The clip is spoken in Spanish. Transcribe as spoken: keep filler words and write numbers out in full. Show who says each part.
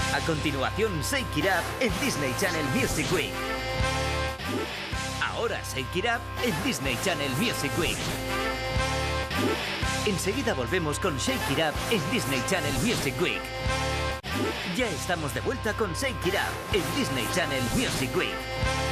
Speaker 1: A continuación, Shake It Up en Disney Channel Music Week. Ahora Shake It Up en Disney Channel Music Week. Enseguida volvemos con Shake It Up en Disney Channel Music Week. Ya estamos de vuelta con Shake It Up en Disney Channel Music Week.